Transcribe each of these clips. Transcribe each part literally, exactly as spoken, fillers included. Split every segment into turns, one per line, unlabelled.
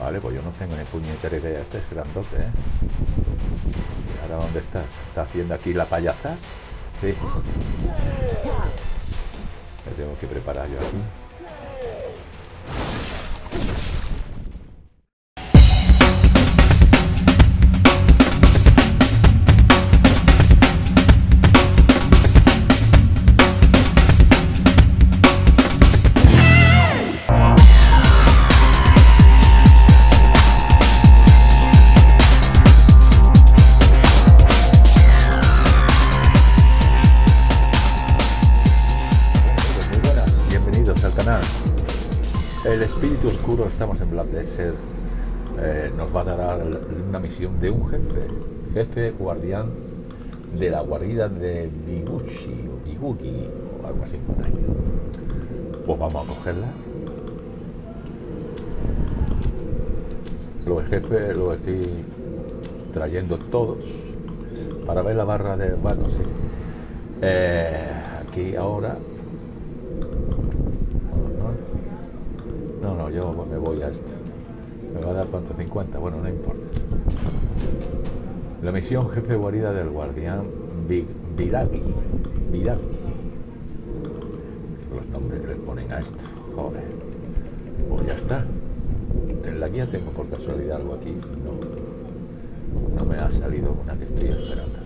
Vale, pues yo no tengo ni puñetera idea. Este es grandote, ¿eh? ¿Y ahora dónde estás? ¿Está haciendo aquí la payaza? Sí. Me tengo que preparar yo aquí. El espíritu oscuro, estamos en Black Desert, eh, nos va a dar una misión de un jefe, jefe guardián de la guarida de Biguchi o Bigugi o algo así por ahí. Pues vamos a cogerla. Los jefes los estoy trayendo todos para ver la barra de... bueno, sí. Eh, aquí ahora... No, no, yo me voy a esto. ¿Me va a dar cuánto? cincuenta. Bueno, no importa. La misión jefe guarida del guardián Viragi. Viragi. Los nombres que les ponen a esto. Joder. Pues ya está. En la guía tengo por casualidad algo aquí. No. No me ha salido una que estoy esperando.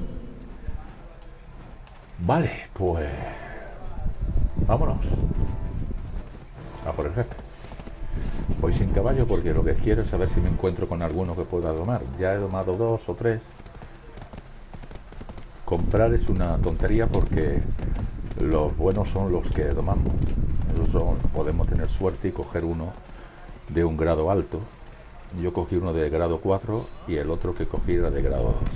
Vale, pues... vámonos. A por el jefe. Voy sin caballo porque lo que quiero es saber si me encuentro con alguno que pueda domar. Ya he domado dos o tres. Comprar es una tontería porque los buenos son los que domamos. Esos son, podemos tener suerte y coger uno de un grado alto. Yo cogí uno de grado cuatro y el otro que cogí era de grado dos.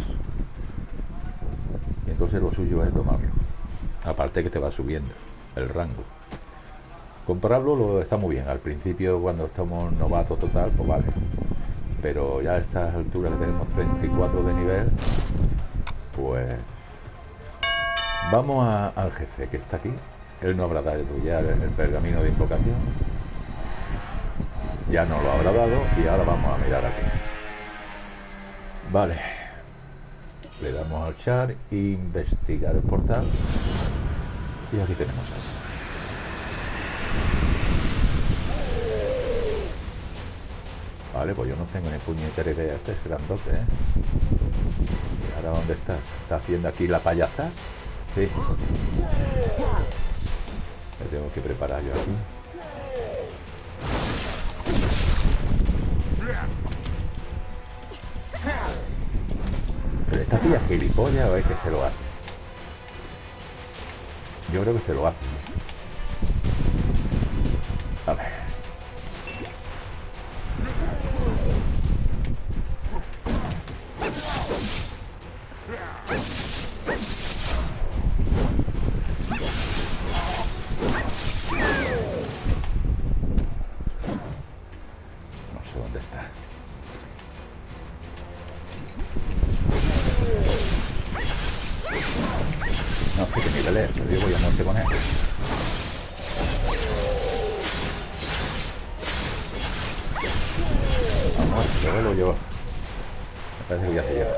Y entonces lo suyo es domarlo. Aparte que te va subiendo el rango. Comprarlo lo está muy bien. Al principio, cuando estamos novatos total, pues vale. Pero ya a estas alturas que tenemos treinta y cuatro de nivel, pues vamos a, al jefe que está aquí. Él no habrá dado ya el, el pergamino de invocación. Ya no lo habrá dado y ahora vamos a mirar aquí. Vale. Le damos al char, investigar el portal. Y aquí tenemos algo. Vale, pues yo no tengo ni puñetera idea. Este es grandote, ¿eh? ¿Y ahora dónde estás? ¿Está haciendo aquí la payaza? Sí. Me tengo que preparar yo aquí. ¿Pero esta tía gilipollas o es que se lo hace? Yo creo que se lo hace. A ver. Yo voy a muerte con él. Vamos, yo lo llevo. Me parece que ya se lleva.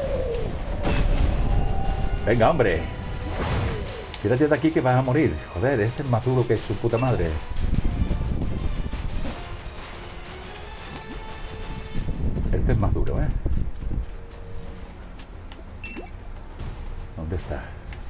Venga, hombre. Quédate de aquí que vas a morir. Joder, este es más duro que su puta madre. Este es más duro, ¿eh? ¿Dónde está?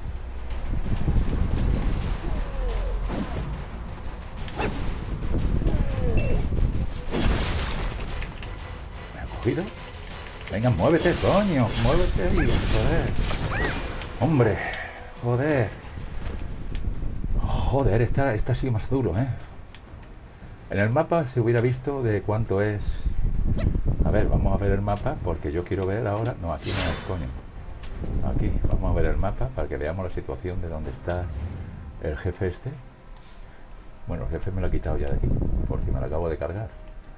Venga, muévete, coño, muévete ahí, joder. Hombre, joder. Joder, esta, esta ha sido más duro, ¿eh? En el mapa se hubiera visto de cuánto es. A ver, vamos a ver el mapa porque yo quiero ver ahora. No, aquí no es, coño. Aquí, vamos a ver el mapa para que veamos la situación de dónde está el jefe este. Bueno, el jefe me lo ha quitado ya de aquí porque me lo acabo de cargar.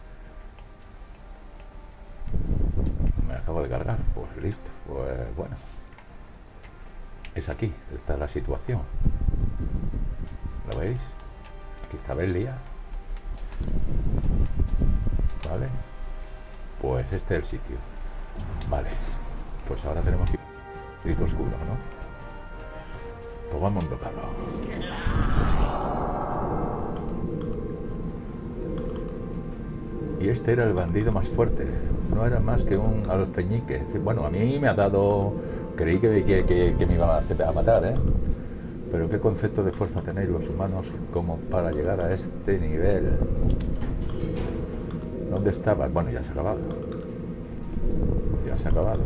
Me acabo de cargar, pues listo, pues bueno, es aquí, está la situación, ¿lo veis? Aquí está Belia, ¿vale? Pues este es el sitio. Vale. Pues ahora tenemos que ir grito oscuro, ¿no? Pues vamos a invocarlo. Y este era el bandido más fuerte. No era más que un alpeñique. Bueno, a mí me ha dado... Creí que, que, que, que me iba a, hacer, a matar, ¿eh? Pero qué concepto de fuerza tenéis los humanos como para llegar a este nivel. ¿Dónde estaba? Bueno, ya se ha acabado. Ya se ha acabado.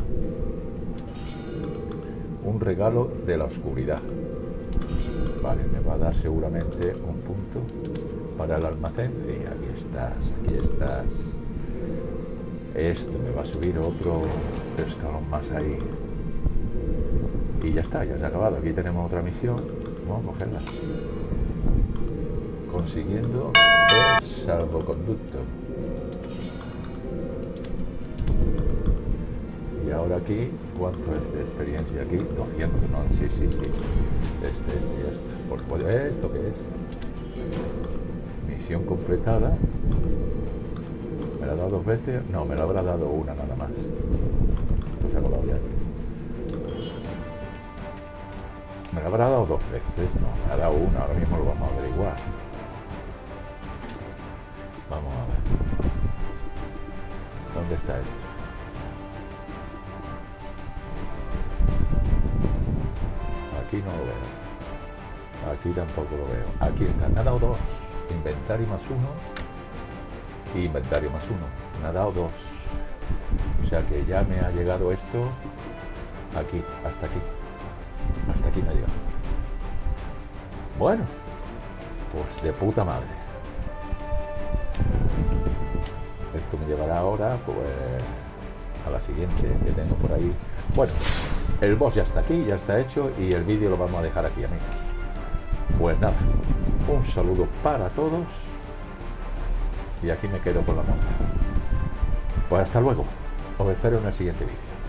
Un regalo de la oscuridad. Vale, me va a dar seguramente un punto para el almacén. Sí, aquí estás, aquí estás. Esto me va a subir otro escalón más ahí. Y ya está, ya se ha acabado. Aquí tenemos otra misión. Vamos a cogerla. Consiguiendo el salvoconducto. Y ahora aquí, ¿cuánto es de experiencia aquí? doscientos, ¿no? Sí, sí, sí. Este, este, ya está. Pues, pues, ¿esto qué es? Misión completada. ¿Me la ha dado dos veces? No, me la habrá dado una nada más. Esto se ha colado ya. Me la habrá dado dos veces. No, me ha dado una. Ahora mismo lo vamos a averiguar. Vamos a ver. ¿Dónde está esto? Aquí no lo veo. Aquí tampoco lo veo. Aquí está. Me ha dado dos. Inventario más uno. Y inventario más uno. Me ha dado dos. O sea que ya me ha llegado esto. Aquí. Hasta aquí. Hasta aquí me ha llegado. Bueno. Pues de puta madre. Esto me llevará ahora pues a la siguiente que tengo por ahí. Bueno, el boss ya está aquí, ya está hecho y el vídeo lo vamos a dejar aquí, amigos. Pues nada, un saludo para todos y aquí me quedo con la moza. Pues hasta luego, os espero en el siguiente vídeo.